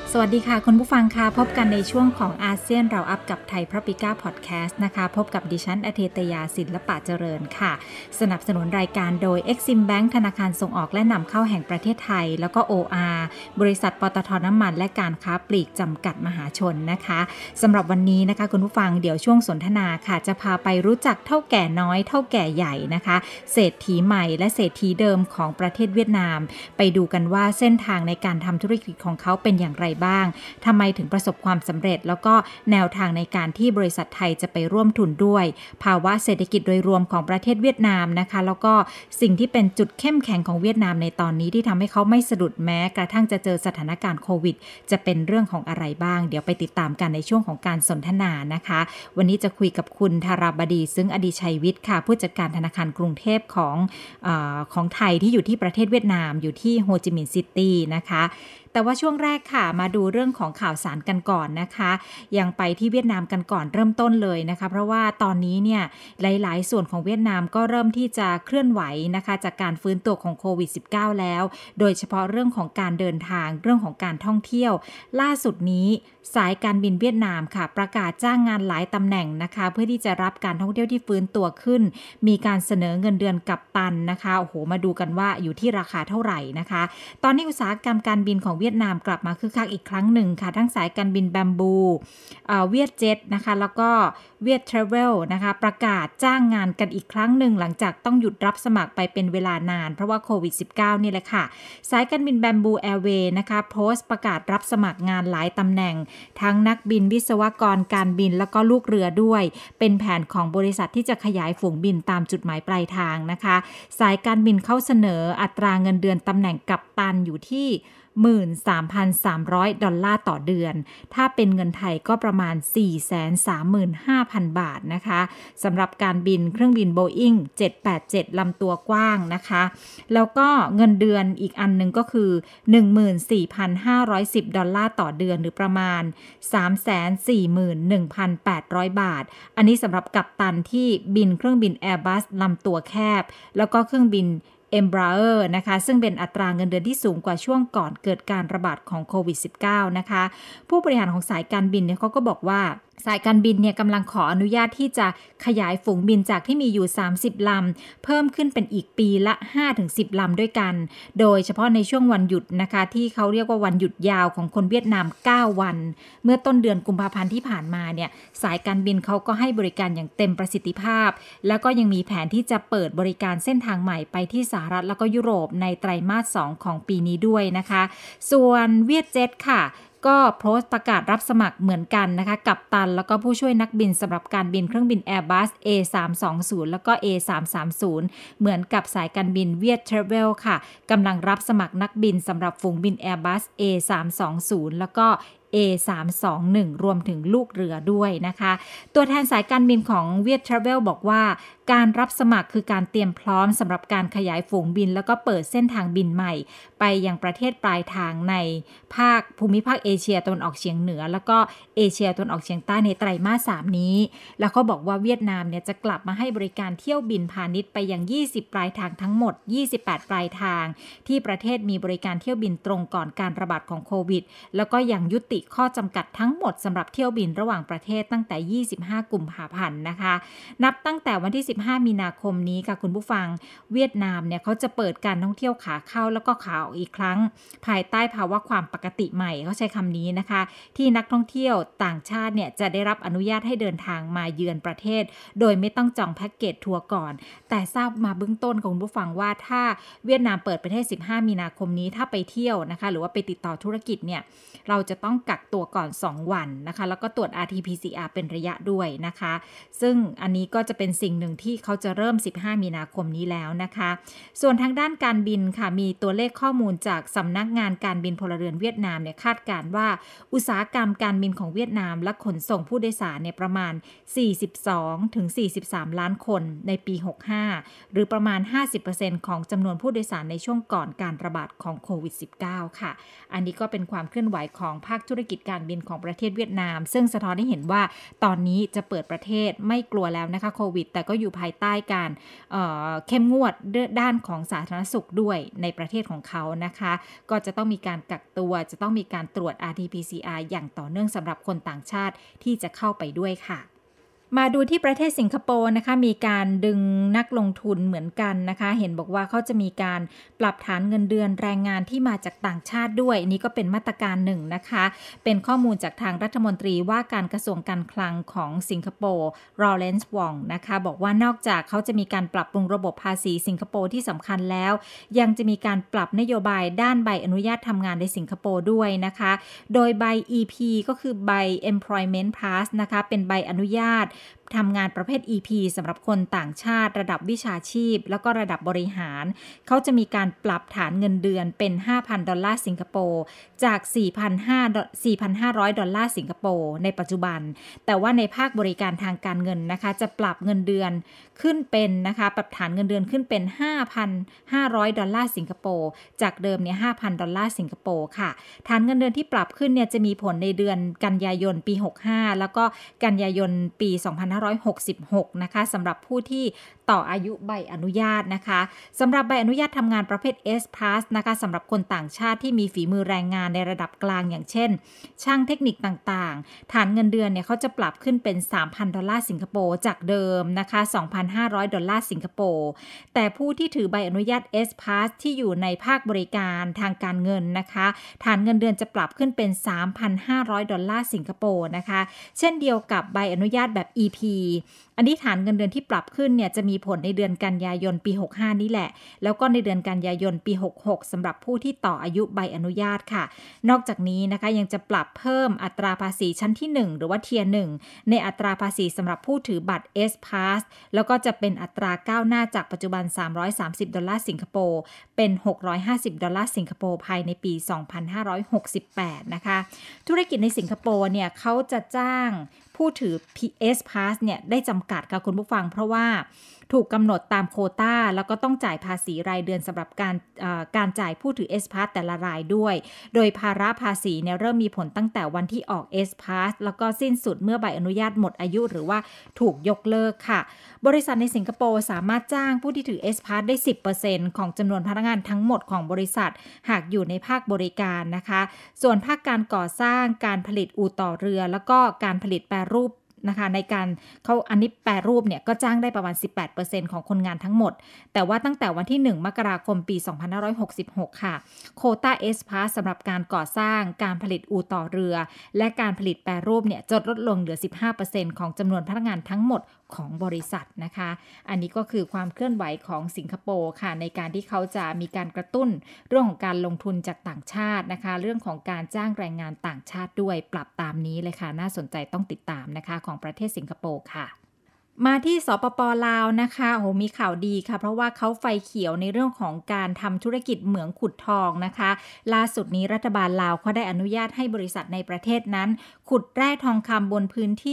สวัสดีค่ะคุณผู้ฟังค่ะพบกันในช่วงของอาเซียนเราอัพกับไทยพระปิก้าพอดแคสต์นะคะพบกับดิฉันอเทตยาศิลปะเจริญค่ะสนับสนุนรายการโดย Exim Bank ธนาคารส่งออกและนำเข้าแห่งประเทศไทยแล้วก็ OR บริษัทปตท.น้ำมันและการค้าปลีกจำกัดมหาชนนะคะสำหรับวันนี้นะคะคุณผู้ฟังเดี๋ยวช่วงสนทนาค่ะจะพาไปรู้จักเท่าแก่น้อยเท่าแก่ใหญ่นะคะเศรษฐีใหม่และเศรษฐีเดิมของประเทศเวียดนามไปดูกันว่าเส้นทางในการทำธุรกิจของเขาเป็นอย่างไรบ้างทำไมถึงประสบความสำเร็จแล้วก็แนวทางในการที่บริษัทไทยจะไปร่วมทุนด้วยภาวะเศรษฐกิจโดยรวมของประเทศเวียดนามนะคะแล้วก็สิ่งที่เป็นจุดเข้มแข็งของเวียดนามในตอนนี้ที่ทำให้เขาไม่สะดุดแม้กระทั่งจะเจอสถานการณ์โควิดจะเป็นเรื่องของอะไรบ้างเดี๋ยวไปติดตามกันในช่วงของการสนทนานะคะวันนี้จะคุยกับคุณธาราบดีซึ่งอดีชัยวิทย์ค่ะผู้จัดการธนาคารกรุงเทพของไทยที่อยู่ที่ประเทศเวียดนามอยู่ที่โฮจิมินห์ซิตี้นะคะแต่ว่าช่วงแรกค่ะมาดูเรื่องของข่าวสารกันก่อนนะคะยังไปที่เวียดนามกันก่อนเริ่มต้นเลยนะคะเพราะว่าตอนนี้เนี่ยหลายๆส่วนของเวียดนามก็เริ่มที่จะเคลื่อนไหวนะคะจากการฟื้นตัวของโควิด -19 แล้วโดยเฉพาะเรื่องของการเดินทางเรื่องของการท่องเที่ยวล่าสุดนี้สายการบินเวียดนามค่ะประกาศจ้างงานหลายตำแหน่งนะคะเพื่อที่จะรับการท่องเที่ยวที่ฟื้นตัวขึ้นมีการเสนอเงินเดือนกัปตันนะคะโอ้โหมาดูกันว่าอยู่ที่ราคาเท่าไหร่นะคะตอนนี้อุตสาหกรรมการบินของเวียดนามกลับมาคึกคักอีกครั้งหนึ่งค่ะทั้งสายการบินแบมบูเวียดเจ็ตนะคะแล้วก็เวียดทราเวลนะคะประกาศจ้างงานกันอีกครั้งหนึ่งหลังจากต้องหยุดรับสมัครไปเป็นเวลานานเพราะว่าโควิด -19 นี่แหละค่ะสายการบินแบมบูแอร์เวย์นะคะโพสต์ประกาศรับสมัครงานหลายตำแหน่งทั้งนักบินวิศวกรการบินแล้วก็ลูกเรือด้วยเป็นแผนของบริษัทที่จะขยายฝูงบินตามจุดหมายปลายทางนะคะสายการบินเข้าเสนออัตราเงินเดือนตำแหน่งกัปตันอยู่ที่13,300 ดอลลาร์ต่อเดือนถ้าเป็นเงินไทยก็ประมาณ 435,000 บาทนะคะสำหรับการบินเครื่องบิน Boeing 787 ลำตัวกว้างนะคะแล้วก็เงินเดือนอีกอันนึงก็คือ 14,510 ดอลลาร์ต่อเดือนหรือประมาณ 341,800 บาทอันนี้สำหรับกัปตันที่บินเครื่องบิน Airbus ลำตัวแคบแล้วก็เครื่องบินEmbraer นะคะซึ่งเป็นอัตราเงินเดือนที่สูงกว่าช่วงก่อนเกิดการระบาดของโควิด -19 นะคะผู้บริหารของสายการบินเนี่ยเขาก็บอกว่าสายการบินเนี่ยกำลังขออนุญาตที่จะขยายฝูงบินจากที่มีอยู่30ลำเพิ่มขึ้นเป็นอีกปีละ 5-10 ลำด้วยกันโดยเฉพาะในช่วงวันหยุดนะคะที่เขาเรียกว่าวันหยุดยาวของคนเวียดนาม9วันเมื่อต้นเดือนกุมภาพันธ์ที่ผ่านมาเนี่ยสายการบินเขาก็ให้บริการอย่างเต็มประสิทธิภาพแล้วก็ยังมีแผนที่จะเปิดบริการเส้นทางใหม่ไปที่สหรัฐแล้วก็ยุโรปในไตรมาส2ของปีนี้ด้วยนะคะส่วนเวียดเจ็ตค่ะก็โพสต์ประกาศรับสมัครเหมือนกันนะคะกัปตันแล้วก็ผู้ช่วยนักบินสำหรับการบินเครื่องบิน Airbus A320 แล้วก็ A330 เหมือนกับสายการบินเวียดทราเวลค่ะกำลังรับสมัครนักบินสำหรับฝูงบิน Airbus A320 แล้วก็A321 รวมถึงลูกเรือด้วยนะคะตัวแทนสายการบินของเวียดทราเวลบอกว่าการรับสมัครคือการเตรียมพร้อมสำหรับการขยายฝูงบินแล้วก็เปิดเส้นทางบินใหม่ไปยังประเทศปลายทางในภูมิภาคเอเชียตะวันออกเฉียงเหนือแล้วก็เอเชียตะวันออกเฉียงใต้ในไตรมาส3นี้แล้วเขาบอกว่าเวียดนามเนี่ยจะกลับมาให้บริการเที่ยวบินพาณิชย์ไปยัง20ปลายทางทั้งหมด28ปลายทางที่ประเทศมีบริการเที่ยวบินตรงก่อนการระบาดของโควิดแล้วก็ยังยุติข้อจำกัดทั้งหมดสำหรับเที่ยวบินระหว่างประเทศตั้งแต่25กุมภาพันธ์นะคะนับตั้งแต่วันที่15มีนาคมนี้ค่ะคุณผู้ฟังเวียดนามเนี่ยเขาจะเปิดการท่องเที่ยวขาเข้าแล้วก็ขาออกอีกครั้งภายใต้ภาวะความปกติใหม่เขาใช้คำนี้นะคะที่นักท่องเที่ยวต่างชาติเนี่ยจะได้รับอนุญาตให้เดินทางมาเยือนประเทศโดยไม่ต้องจองแพ็กเกจทัวร์ก่อนแต่ทราบมาเบื้องต้นของคุณผู้ฟังว่าถ้าเวียดนามเปิดประเทศ15มีนาคมนี้ถ้าไปเที่ยวนะคะหรือว่าไปติดต่อธุรกิจเนี่ยเราจะต้องกักตัวก่อน2วันนะคะแล้วก็ตรวจ RT-PCR เป็นระยะด้วยนะคะซึ่งอันนี้ก็จะเป็นสิ่งหนึ่งที่เขาจะเริ่ม15มีนาคมนี้แล้วนะคะส่วนทางด้านการบินค่ะมีตัวเลขข้อมูลจากสำนักงานการบินพลเรือนเวียดนามเนี่ยคาดการณ์ว่าอุตสาหกรรมการบินของเวียดนามและขนส่งผู้โดยสารเนี่ยประมาณ42-43 ล้านคนในปี65หรือประมาณ 50% ของจำนวนผู้โดยสารในช่วงก่อนการระบาดของโควิด -19 ค่ะอันนี้ก็เป็นความเคลื่อนไหวของภาคธุรรกิจการบินของประเทศเวียดนามซึ่งสะท้อนให้เห็นว่าตอนนี้จะเปิดประเทศไม่กลัวแล้วนะคะโควิดแต่ก็อยู่ภายใต้การเข้มงวดด้านของสาธารณสุขด้วยในประเทศของเขานะคะก็จะต้องมีการกักตัวจะต้องมีการตรวจ RT-PCR อย่างต่อเนื่องสำหรับคนต่างชาติที่จะเข้าไปด้วยค่ะมาดูที่ประเทศสิงคโปร์นะคะมีการดึงนักลงทุนเหมือนกันนะคะเห็นบอกว่าเขาจะมีการปรับฐานเงินเดือนแรงงานที่มาจากต่างชาติด้วยนี่ก็เป็นมาตรการหนึ่งนะคะเป็นข้อมูลจากทางรัฐมนตรีว่าการกระทรวงการคลังของสิงคโปร์ลอเรนซ์วองนะคะบอกว่านอกจากเขาจะมีการปรับปรุงระบบภาษีสิงคโปร์ที่สำคัญแล้วยังจะมีการปรับนโยบายด้านใบอนุญาตทำงานในสิงคโปร์ด้วยนะคะโดยใบ EP ก็คือใบ Employment Pass นะคะเป็นใบอนุญาตทำงานประเภท EP สำหรับคนต่างชาติระดับวิชาชีพแล้วก็ระดับบริหารเขาจะมีการปรับฐานเงินเดือนเป็น $5,000 สิงคโปร์จาก 4,500 ดอลลาร์สิงคโปร์ในปัจจุบันแต่ว่าในภาคบริการทางการเงินนะคะจะปรับเงินเดือนขึ้นเป็นนะคะปรับฐานเงินเดือนขึ้นเป็น 5,500 ดอลลาร์สิงคโปร์จากเดิมเนี่ย 5,000 ดอลลาร์สิงคโปร์ค่ะฐานเงินเดือนที่ปรับขึ้นเนี่ยจะมีผลในเดือนกันยายนปี65แล้วก็กันยายนปี2566นะคะสำหรับผู้ที่ต่ออายุใบอนุญาตนะคะสำหรับใบอนุญาตทำงานประเภท S Pass นะคะสำหรับคนต่างชาติที่มีฝีมือแรงงานในระดับกลางอย่างเช่นช่างเทคนิคต่างๆฐานเงินเดือนเนี่ยเขาจะปรับขึ้นเป็น 3,000 ดอลลาร์สิงคโปร์จากเดิมนะคะ 2,500 ดอลลาร์สิงคโปร์แต่ผู้ที่ถือใบอนุญาต S Pass ที่อยู่ในภาคบริการทางการเงินนะคะฐานเงินเดือนจะปรับขึ้นเป็น 3,500 ดอลลาร์สิงคโปร์นะคะเช่นเดียวกับใบอนุญาตแบบ EP อันนี้ฐานเงินเดือนที่ปรับขึ้นเนี่ยจะมีผลในเดือนกันยายนปี65นี่แหละแล้วก็ในเดือนกันยายนปี66สำหรับผู้ที่ต่ออายุใบอนุญาตค่ะนอกจากนี้นะคะยังจะปรับเพิ่มอัตราภาษีชั้นที่1หรือว่าเทียร์1ในอัตราภาษีสำหรับผู้ถือบัตร S Pass แล้วก็จะเป็นอัตราก้าวหน้าจากปัจจุบัน$330สิงคโปร์เป็น$650สิงคโปร์ภายในปี2568นะคะธุรกิจในสิงคโปร์เนี่ยเขาจะจ้างผู้ถือ PS Pass เนี่ยได้จำกัดค่ะคุณผู้ฟังเพราะว่าถูกกำหนดตามโควต้าแล้วก็ต้องจ่ายภาษีรายเดือนสำหรับการจ่ายผู้ถือ S Pass แต่ละรายด้วยโดยภาระภาษีเนี่ยเริ่มมีผลตั้งแต่วันที่ออก S Pass แล้วก็สิ้นสุดเมื่อใบอนุญาตหมดอายุหรือว่าถูกยกเลิกค่ะบริษัทในสิงคโปร์สามารถจ้างผู้ที่ถือ S Pass ได้ 10% ของจำนวนพนักงานทั้งหมดของบริษัทหากอยู่ในภาคบริการนะคะส่วนภาคการก่อสร้างการผลิตอู่ต่อเรือแล้วก็การผลิตแปรรูปนะคะในการเขาอันนี้แปรรูปเนี่ยก็จ้างได้ประมาณ 18% ของคนงานทั้งหมดแต่ว่าตั้งแต่วันที่1มกราคมปี2566ค่ะโควต้า S Pass สำหรับการก่อสร้างการผลิตอู่ต่อเรือและการผลิตแปรรูปเนี่ยจะลดลงเหลือ 15% ของจำนวนพนักงานทั้งหมดของบริษัทนะคะอันนี้ก็คือความเคลื่อนไหวของสิงคโปร์ค่ะในการที่เขาจะมีการกระตุ้นเรื่องของการลงทุนจากต่างชาตินะคะเรื่องของการจ้างแรงงานต่างชาติด้วยปรับตามนี้เลยค่ะน่าสนใจต้องติดตามนะคะของประเทศสิงคโปร์ค่ะมาที่สปป.ลาวนะคะโอ้มีข่าวดีค่ะเพราะว่าเขาไฟเขียวในเรื่องของการทำธุรกิจเหมืองขุดทองนะคะล่าสุดนี้รัฐบาลลาวเขาได้อนุญาตให้บริษัทในประเทศนั้นขุดแร่ทองคำบนพื้นที่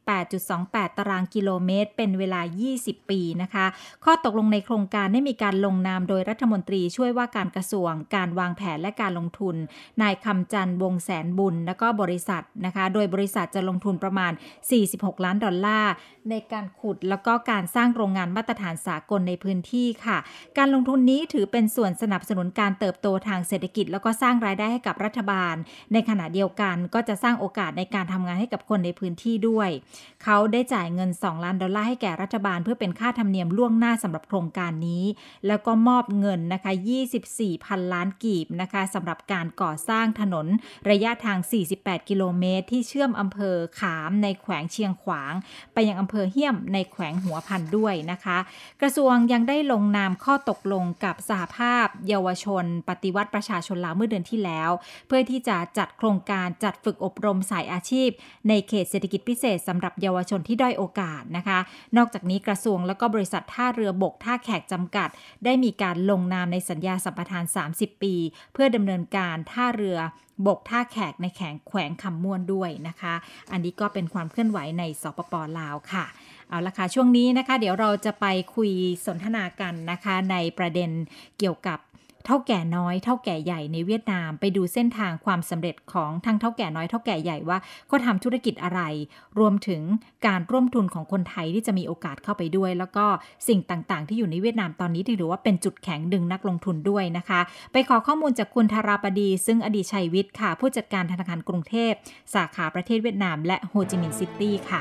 18.28 ตารางกิโลเมตรเป็นเวลา 20 ปีนะคะข้อตกลงในโครงการได้มีการลงนามโดยรัฐมนตรีช่วยว่าการกระทรวงการวางแผนและการลงทุนนายคำจันทร์วงแสนบุญแล้วก็บริษัทนะคะโดยบริษัทจะลงทุนประมาณ$46 ล้านในการขุดแล้วก็การสร้างโรงงานมาตรฐานสากลในพื้นที่ค่ะการลงทุนนี้ถือเป็นส่วนสนับสนุนการเติบโตทางเศรษฐกิจแล้วก็สร้างรายได้ให้กับรัฐบาลในขณะเดียวกันก็จะสร้างโอกาสในการทำงานให้กับคนในพื้นที่ด้วยเขาได้จ่ายเงิน$2 ล้านให้แก่รัฐบาลเพื่อเป็นค่าธรรมเนียมล่วงหน้าสำหรับโครงการนี้แล้วก็มอบเงินนะคะ24,000 ล้านกีบนะคะสำหรับการก่อสร้างถนนระยะทาง48 กิโลเมตรที่เชื่อมอำเภอขามในแขวงเชียงขวางไปยังอำเภอเฮี้ยมในแขวงหัวพันด้วยนะคะกระทรวงยังได้ลงนามข้อตกลงกับสหภาพเยาวชนปฏิวัติประชาชนลาวเมื่อเดือนที่แล้วเพื่อที่จะจัดโครงการจัดฝึกอบรมสายอาชีพในเขตเศรษฐกิจพิเศษสำหรับเยาวชนที่ด้อยโอกาสนะคะนอกจากนี้กระทรวงและก็บริษัทท่าเรือบกท่าแขกจำกัดได้มีการลงนามในสัญญาสัมปทาน30 ปีเพื่อดำเนินการท่าเรือบกท่าแขกในแขวงคำม่วนด้วยนะคะอันนี้ก็เป็นความเคลื่อนไหวในสปป.ลาวค่ะเอาละค่ะช่วงนี้นะคะเดี๋ยวเราจะไปคุยสนทนากันนะคะในประเด็นเกี่ยวกับเท่าแก่น้อยเท่าแก่ใหญ่ในเวียดนามไปดูเส้นทางความสำเร็จของทั้งเท่าแก่น้อยเท่าแก่ใหญ่ว่าเขาทำธุรกิจอะไรรวมถึงการร่วมทุนของคนไทยที่จะมีโอกาสเข้าไปด้วยแล้วก็สิ่งต่างๆที่อยู่ในเวียดนามตอนนี้ถือว่าเป็นจุดแข็งดึงนักลงทุนด้วยนะคะไปขอข้อมูลจากคุณธาราปดีซึ่งอดีตชัยวิทย์ค่ะผู้จัดการธนาคารกรุงเทพสาขาประเทศเวียดนามและโฮจิมินห์ซิตี้ค่ะ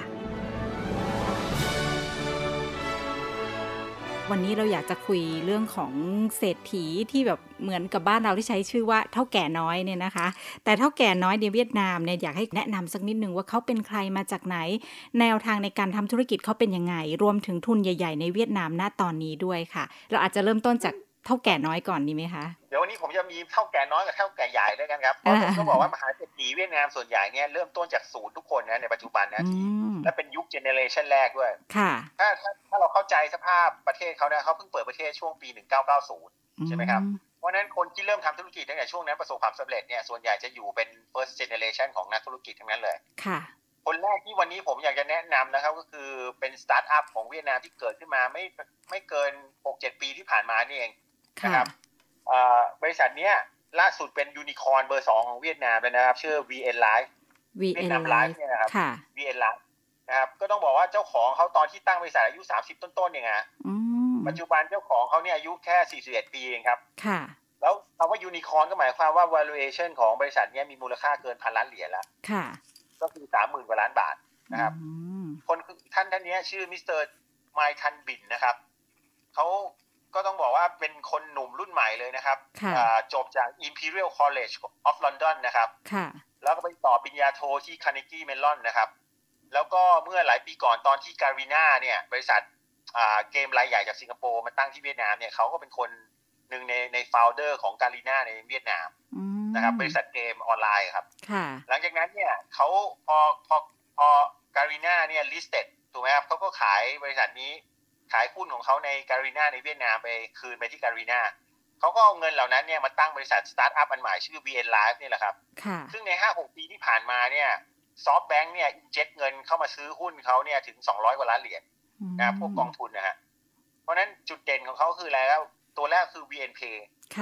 วันนี้เราอยากจะคุยเรื่องของเศรษฐีที่แบบเหมือนกับบ้านเราที่ใช้ชื่อว่าเฒ่าแก่น้อยเนี่ยนะคะแต่เฒ่าแก่น้อยในเวียดนามเนี่ยอยากให้แนะนำสักนิดนึงว่าเขาเป็นใครมาจากไหนแนวทางในการทำธุรกิจเขาเป็นยังไงรวมถึงทุนใหญ่ๆในเวียดนามณตอนนี้ด้วยค่ะเราอาจจะเริ่มต้นจากเฒ่าแก่น้อยก่อนดีไหมคะเดี๋ยววันนี้ผมจะมีเฒ่าแก่น้อยกับเฒ่าแก่ใหญ่ด้วยกันครับเพราะผมก็บอกว่ามหาเศรษฐีเวียดนามส่วนใหญ่เนี่ยเริ่มต้นจากศูนย์ทุกคนนะในปัจจุบันนะที่และเป็นยุคเจเนเรชันแรกด้วยค่ะถ้าเราเข้าใจสภาพประเทศเขาเนี่ยเขาเพิ่งเปิดประเทศช่วงปี1990ใช่ไหมครับเพราะนั้นคนที่เริ่มทำธุรกิจตั้งแต่ช่วงนั้นประสบความสำเร็จเนี่ยส่วนใหญ่จะอยู่เป็น first generation ของนักธุรกิจทั้งนั้นเลยค่ะคนแรกที่วันนี้ผมอยากจะแนะนำนะครับก็คือเป็นสตาร์ทอัพของเวียดนามที่เกิดขึ้นมาไม่เกิน 6-7 ปีที่ผ่านมานี่เองนะครับบริษัทเนี้ยล่าสุดเป็นยูนิคอร์นเบอร์2ของเวียดนามเลยนะครับชื่อ VN Life เวียดนาม Life เนี่ยนะครับ VN Life นะครับก็ต้องบอกว่าเจ้าของเขาตอนที่ตั้งบริษัทอายุ30ต้นๆเองฮะปัจจุบันเจ้าของเขาเนี่ยอายุแค่41ปีเองครับค่ะแล้วคำว่ายูนิคอร์นก็หมายความว่า valuation ของบริษัทเนี้ยมีมูลค่าเกิน1,000 ล้านเหรียญแล้วค่ะก็คือ 30,000 กว่าล้านบาทนะครับคนท่านนี้ชื่อมิสเตอร์ไมค์ทันบินนะครับเขาก็ต้องบอกว่าเป็นคนหนุ่มรุ่นใหม่เลยนะครับจบจาก Imperial College of London นะครับแล้วก็ไปต่อปริญญาโทที่ Carnegie Mellon นะครับแล้วก็เมื่อหลายปีก่อนตอนที่ Garena เนี่ยบริษัทเกมรายใหญ่จากสิงคโปร์มาตั้งที่เวียดนามเนี่ยเขาก็เป็นคนหนึ่งใน founder ของ Garena ในเวียดนามนะครับบริษัทเกมออนไลน์ครับหลังจากนั้นเนี่ยเขาพอ Garena เนี่ย listed ถูกไหมครับเขาก็ขายบริษัทนี้ขายหุ้นของเขาใน Garena ในเวียดนามไปคืนไปที่ Garena เขาก็เอาเงินเหล่านั้นเนี่ยมาตั้งบริษัทสตาร์ทอัพอันใหม่ชื่อ VN Life นี่แหละครับซึ่งใน 5-6 ปีที่ผ่านมาเนี่ยSoftBank เนี่ยอินเจคเงินเข้ามาซื้อหุ้นเขาเนี่ยถึง200 กว่าล้านเหรียญนะพวกกองทุนนะฮะเพราะนั้นจุดเด่นของเขาคืออะไรแล้วตัวแรกคือ VNPay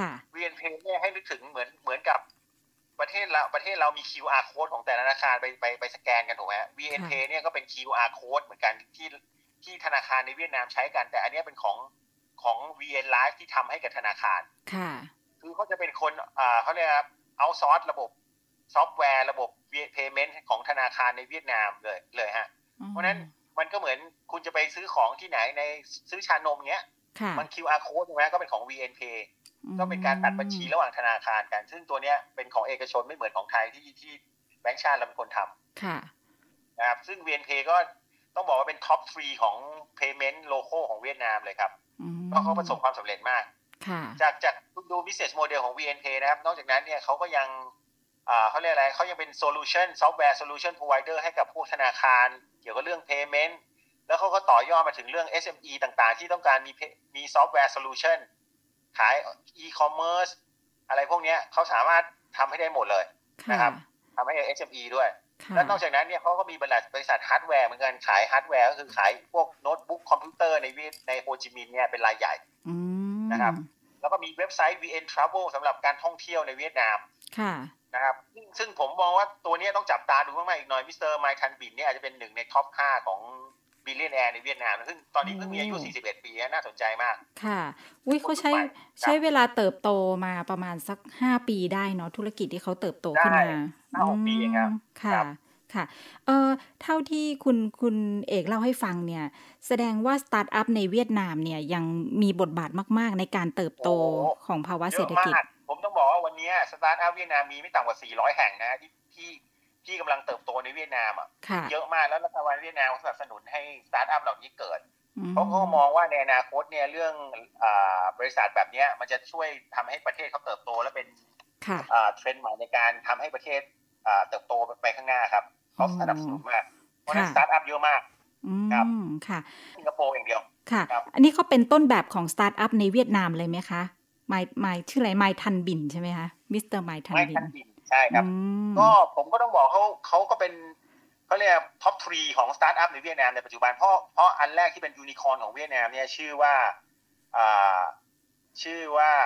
VNPay เนี่ยให้นึกถึงเหมือนกับประเทศเรามี QR code ของแต่ละธนาคารไปสแกนกันถูกไหม VNPay เนี่ยก็เป็น QR code เหมือนกันที่ธนาคารในเวียดนามใช้กันแต่อันนี้เป็นของ VN Life ที่ทำให้กับธนาคารคือเขาจะเป็นคนเขาเรียกครับเอาซอร์สระบบซอฟต์แวร์ระบบ payment ของธนาคารในเวียดนามเลยฮะเพราะนั้นมันก็เหมือนคุณจะไปซื้อของที่ไหนในซื้อชานมเงี้ยมัน QR code ใช่ไหมก็เป็นของ VNPay ก็เป็นการตัดบัญชีระหว่างธนาคารกันซึ่งตัวเนี้ยเป็นของเอกชนไม่เหมือนของไทยที่แบงก์ชาติเราเป็นคนทำนะครับซึ่ง VNPay ก็ต้องบอกว่าเป็นท็อป3ของ payment local ของเวียดนามเลยครับเพราะเขาประสบความสำเร็จมากจากดู business model ของ VNPay นะครับนอกจากนั้นเนี่ยเขาก็ยังเขาเรียกอะไรเขายังเป็น solution software solution provider ให้กับพวกธนาคารเกี่ยวกับเรื่อง payment แล้วเขาก็ต่อยอดมาถึงเรื่อง SME ต่างๆที่ต้องการมี software solution ขาย e-commerce อะไรพวกนี้เขาสามารถทำให้ได้หมดเลยนะครับทำให้ SME ด้วยแล้วนอกจากนั้นเนี่ยเขาก็มีบริษัทฮาร์ดแวร์เหมือนกันขายฮาร์ดแวร์ก็คือขายพวกโน้ตบุ๊กคอมพิวเตอร์ในโฮจิมินห์เนี่ยเป็นรายใหญ่นะครับแล้วก็มีเว็บไซต์ VN Travel สำหรับการท่องเที่ยวในเวียดนามนะครับซึ่งผมมองว่าตัวนี้ต้องจับตาดูมากๆอีกหน่อยมิสเตอร์ไมค์ทันบินเนี่ยอาจจะเป็นหนึ่งในท็อป5ของบิลเลียนแอร์ในเวียดนามซึ่งตอนนี้เพิ่งมีอายุ41ปีน่าสนใจมากค่ะอุ้ยเขาใช้เวลาเติบโตมาประมาณสัก5ปีได้เนาะธุรกิจที่เขาเติบโตขึ้นมา 5-6 ปีเองครับค่ะเท่าที่คุณเอกเล่าให้ฟังเนี่ยแสดงว่าสตาร์ทอัพในเวียดนามเนี่ยยังมีบทบาทมากๆในการเติบโตของภาวะเศรษฐกิจผมต้องบอกว่าวันนี้สตาร์ทอัพเวียดนามมีไม่ต่ำกว่า400แห่งนะที่กำลังเติบโตในเวียดนามเยอะมากแล้วรัฐบาลเวียดนามสนับสนุนให้สตาร์ทอัพเหล่านี้เกิดเพราะเขามองว่าในอนาคตเนี่ยเรื่องบริษัทแบบนี้มันจะช่วยทำให้ประเทศเขาเติบโตและเป็นเทรนด์ใหม่ในการทำให้ประเทศเติบโตไปข้างหน้าครับเขาสนับสนุนมากเพราะฉะนั้นสตาร์ทอัพเยอะมากครับสิงคโปร์อย่างเดียวค่ะอันนี้เขาเป็นต้นแบบของสตาร์ทอัพในเวียดนามเลยไหมคะไมค์ชื่ออะไรไมค์ทันบินใช่ไหมคะมิสเตอร์ไมค์ทันบินใช่ครับก็ผมก็ต้องบอกเขาก็เป็นเขาเรียกท็อป3ของสตาร์ทอัพในเวียดนามในปัจจุบันเพราะอันแรกที่เป็นยูนิคอร์นของเวียดนามเนี่ยชื่อว่า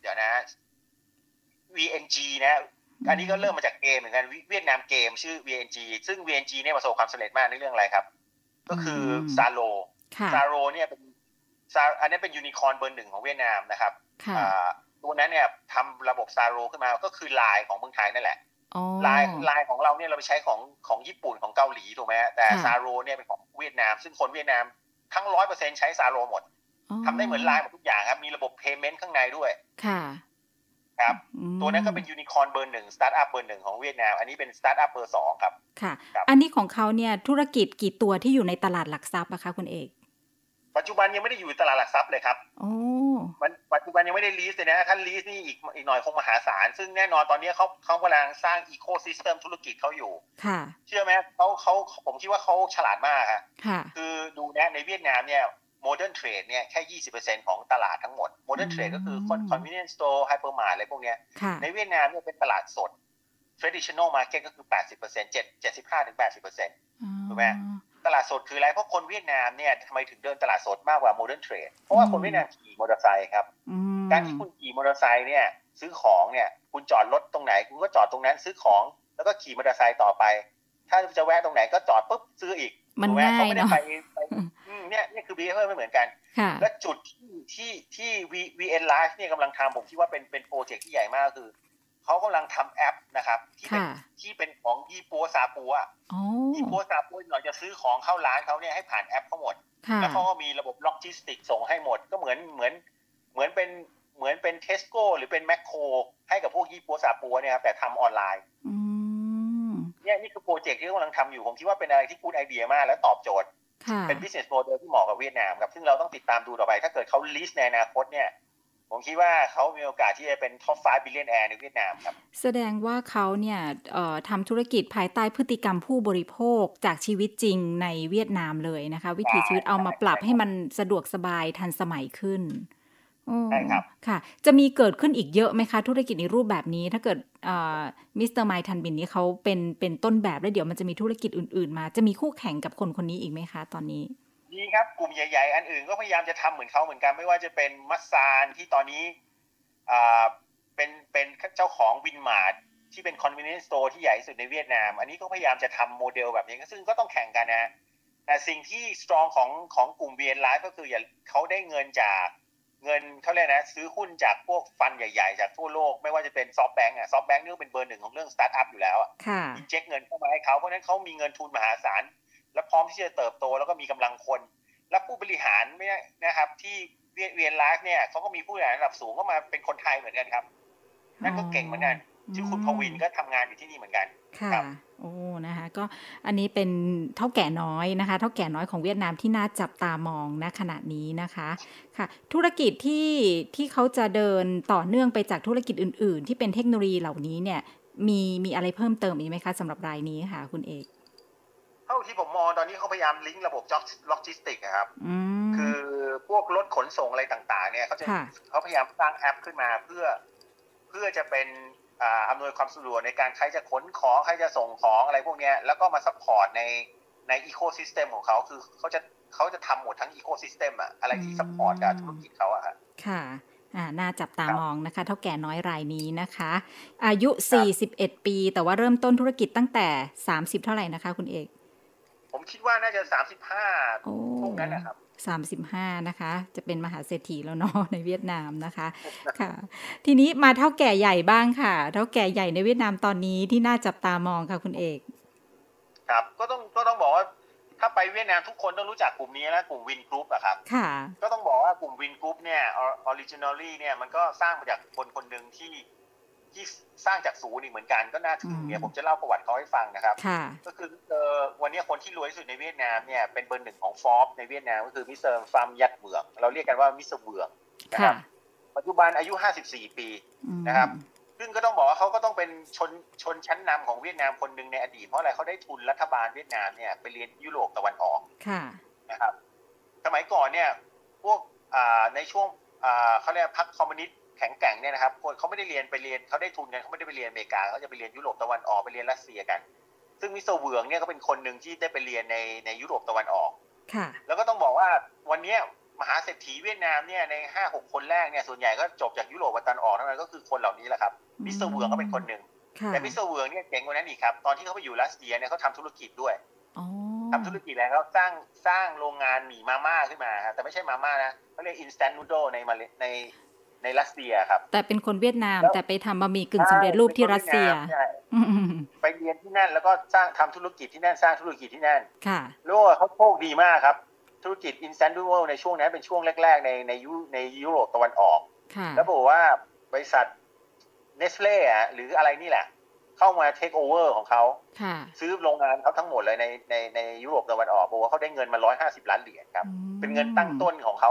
เดี๋ยวนะ VNG นะอันนี้ก็เริ่มมาจากเกมเหมือนกันเวียดนามเกมชื่อ VNG ซึ่ง VNG เนี่ยประสบความสำเร็จมากในเรื่องอะไรครับก็คือซาโลเนี่ยเป็นอันนี้เป็นยูนิคอร์นเบอร์ 1ของเวียดนามนะครับตัวนั้นเนี่ยทำระบบซาโลขึ้นมาก็คือลายของเมืองไทยนั่นแหละลายของเราเนี่ยเราไปใช้ของญี่ปุ่นของเกาหลีถูกไหมแต่ซาโลเนี่ยเป็นของเวียดนามซึ่งคนเวียดนามทั้ง 100% ใช้ซาโลหมดทำได้เหมือนลายหมดทุกอย่างครับมีระบบ payment ข้างในด้วยครับตัวนั้นก็เป็นยูนิคอร์นเบอร์ 1สตาร์ทอัพเบอร์ 1ของเวียดนามอันนี้เป็นสตาร์ทอัพเบอร์ 2ครับค่ะอันนี้ของเขาเนี่ยธุรกิจกี่ตัวที่อยู่ในตลาดหลักทรัพย์นะคะคุณเอกปัจจุบันยังไม่ได้อยู่ในตลาดหลักทรัพย์เลยครับปัจจุบันยังไม่ได้ลีสเลยนะถ้าลีสนี่อีกหน่อยคงมหาศาลซึ่งแน่นอนตอนนี้เขากำลังสร้างอีโคซิสเต็มธุรกิจเขาอยู่เชื่อไหมผมคิดว่าเขาฉลาดมากคือดูนะในเวียดนามเนี่ยโมเดิร์นเทรดเนี่ยแค่ 20% ของตลาดทั้งหมดโมเดิร์นเทรดก็คือคอนเวเนียนสโตร์ไฮเปอร์มาร์ทอะไรพวกนี้ในเวียดนามเนี่ยเป็นตลาดสด traditional market ก็คือ 80% 75-80% ถูกไหมตลาดสดคืออะไรเพราะคนเวียดนามเนี่ยทำไมถึงเดินตลาดสดมากกว่าโมเดิร์นเทรดเพราะว่าคนเวียดนามขี่มอเตอร์ไซค์ครับการที่คุณขี่มอเตอร์ไซค์เนี่ยซื้อของเนี่ยคุณจอดรถตรงไหนคุณก็จอดตรงนั้นซื้อของแล้วก็ขี่มอเตอร์ไซค์ต่อไปถ้าจะแวะตรงไหนก็จอดปุ๊บซื้ออีกมันง่ายเนาะเนี่ยคือ behavior ไม่เหมือนกันและจุดที่ VN Live เนี่ยกำลังทำผมคิดว่าเป็นโปรเจกต์ที่ใหญ่มากคือเขากำลังทำแอปนะครับที่เป็นของยี่ปัวซาปัวยี่ปัวซาปัวหน่อยจะซื้อของเข้าร้านเขาเนี่ยให้ผ่านแอปเขาหมดแล้วเขาก็มีระบบโลจิสติกส่งให้หมดก็เหมือนเป็นเทสโก้หรือเป็นแมคโครให้กับพวกยี่ปัวซาปัวเนี่ยแต่ทำออนไลน์เนี่ยนี่คือโปรเจกต์ที่กำลังทำอยู่ผมคิดว่าเป็นอะไรที่กู๊ดไอเดียมากและตอบโจทย์เป็น business model ที่เหมาะกับเวียดนามครับซึ่งเราต้องติดตามดูต่อไปถ้าเกิดเขาลิสต์ในอนาคตเนี่ยผมคิดว่าเขามีโอกาสที่จะเป็นท็อป5 billionaire ในเวียดนามครับแสดงว่าเขาเนี่ยทำธุรกิจภายใต้พฤติกรรมผู้บริโภคจากชีวิตจริงในเวียดนามเลยนะคะวิถีชีวิตเอามาปรับให้มันสะดวกสบายทันสมัยขึ้นใช่ครับค่ะจะมีเกิดขึ้นอีกเยอะไหมคะธุรกิจในรูปแบบนี้ถ้าเกิดมิสเตอร์ไมค์ทันบินนี้เขาเป็นต้นแบบแล้วเดี๋ยวมันจะมีธุรกิจอื่นๆมาจะมีคู่แข่งกับคนนี้อีกไหมคะตอนนี้ดีครับกลุ่มใหญ่ๆอันอื่นก็พยายามจะทำเหมือนเขาเหมือนกันไม่ว่าจะเป็นมัสซานที่ตอนนี้เป็นเจ้าของวินมาร์ทที่เป็นคอนเวเนียนสโตร์ที่ใหญ่ที่สุดในเวียดนามอันนี้ก็พยายามจะทำโมเดลแบบนี้ซึ่งก็ต้องแข่งกันนะแต่สิ่งที่สตรองของกลุ่ม VN Live ก็คือเขาได้เงินจากเงินเขาเรียกนะซื้อหุ้นจากพวกฟันใหญ่ๆจากทั่วโลกไม่ว่าจะเป็นซอฟต์แบงก์ซอฟต์แบงก์นี่ก็เป็นเบอร์ 1ของเรื่องสตาร์ทอัพอยู่แล้วอินเจคเงินเข้ามาให้เขาเพราะนั้นเขามีเงินทุนมหาศาลและพร้อมที่จะเติบโตแล้วก็มีกำลังคนและผู้บริหารนะครับที่VN Live เนี่ยเขาก็มีผู้บริหารระดับสูงก็มาเป็นคนไทยเหมือนกันครับนั่นก็เก่งเหมือนกันชื่อคุณพวินก็ทำงานอยู่ที่นี่เหมือนกันค่ะโอ้นะคะก็อันนี้เป็นเท่าแก่น้อยนะคะเท่าแก่น้อยของเวียดนามที่น่าจับตามองณขณะนี้นะคะค่ะธุรกิจที่เขาจะเดินต่อเนื่องไปจากธุรกิจอื่นๆที่เป็นเทคโนโลยีเหล่านี้เนี่ยมีอะไรเพิ่มเติมอีกไหมคะสำหรับรายนี้ค่ะคุณเอกเท่าที่ผมมองตอนนี้เขาพยายามลิงก์ระบบโลจิสติกครับคือพวกรถขนส่งอะไรต่างๆเนี่ยเขาพยายามสร้างแอปขึ้นมาเพื่อจะเป็นอำนวยความสะดวกในการใครจะขนของใครจะส่งของอะไรพวกนี้แล้วก็มาซัพพอร์ตในอีโคซิสเต็มของเขาคือเขาจะทำหมดทั้งอีโคซิสเต็มอะไรที่ซัพพอร์ตกับธุรกิจเขาค่ะน่าจับตามองนะคะเท่าแก่น้อยรายนี้นะคะอายุ41ปีแต่ว่าเริ่มต้นธุรกิจตั้งแต่30เท่าไหร่นะคะคุณเอกผมคิดว่าน่าจะ35พวกนั้นนะครับ 35นะคะจะเป็นมหาเศรษฐีแล้วเนาะในเวียดนามนะคะค่ะทีนี้มาเท่าแก่ใหญ่บ้างค่ะเท่าแก่ใหญ่ในเวียดนามตอนนี้ที่น่าจับตามองค่ะคุณเอกครับก็ต้องบอกว่าถ้าไปเวียดนามทุกคนต้องรู้จักกลุ่มนี้นะกลุ่มวินกรุ๊ปอะครับค่ะก็ต้องบอกว่ากลุ่มวินกรุ๊ปเนี่ยออริจินอลลี่เนี่ยมันก็สร้างมาจากคนนึงที่สร้างจากศูนย์อีกเหมือนกันก็น่าทึ่งเนี่ยผมจะเล่าประวัติเขาให้ฟังนะครับก็คือวันนี้คนที่รวยที่สุดในเวียดนามเนี่ยเป็นเบอร์ 1ของฟอร์บในเวียดนามก็คือมิสเตอร์ฟาร์มยัดเหมืองเราเรียกกันว่ามิสเตอร์เบืองนะครับปัจจุบันอายุ54ปีนะครับซึ่งก็ต้องบอกว่าเขาก็ต้องเป็นชนชั้นนำของเวียดนามคนหนึ่งในอดีตเพราะอะไรเขาได้ทุนรัฐบาลเวียดนามเนี่ยไปเรียนยุโรปตะวันออกนะครับสมัยก่อนเนี่ยพวกในช่วงเขาเรียกพรรคคอมมิวนิสต์แข็งแกร่งเนี่ยนะครับเขาไม่ได้เรียนเขาได้ทุนกันเขาไม่ได้ไปเรียนอเมริกาเขาจะไปเรียนยุโรปตะวันออกไปเรียนรัสเซียกันซึ่งมิสเตอร์เวิร์งเนี่ยก็เป็นคนหนึ่งที่ได้ไปเรียนในยุโรปตะวันออกแล้วก็ต้องบอกว่าวันนี้มหาเศรษฐีเวียดนามเนี่ยใน 5-6 คนแรกเนี่ยส่วนใหญ่ก็จบจากยุโรปตะวันออกทั้งนั้นก็คือคนเหล่านี้แหละครับมิสเตอร์เวิร์งก็เป็นคนหนึ่งแต่มิสเตอร์เวิร์งเนี่ยเจ๋งกว่านั้นอีกครับตอนที่เขาไปอยู่รัสเซียเนี่ยเขาทำธุรกิจด้วยทำธุรกิจแล้วเขาสร้างโรงงานหมี่มาม่าขึ้นมาครับแต่ไม่ใช่มาม่านะเขาเรียก instant noodle ในรัสเซียครับแต่เป็นคนเวียดนามแต่ไปทำบะหมี่กึ่งสำเร็จรูปที่รัสเซียไปเรียนที่นั่นแล้วก็ทำธุรกิจที่นั่นสร้างธุรกิจที่นั่นค่ะแล้วเขาโชคดีมากครับธุรกิจ instant noodle ในช่วงนั้นเป็นช่วงแรกๆในยุโรปตะวันออกแล้วบอกว่าบริษัท Nestle หรืออะไรนี่แหละเข้ามา take over ของเขาซื้อโรงงานเขาทั้งหมดเลยในยุโรปตะวันออกบอกว่าเขาได้เงินมา150 ล้านเหรียญครับเป็นเงินตั้งต้นของเขา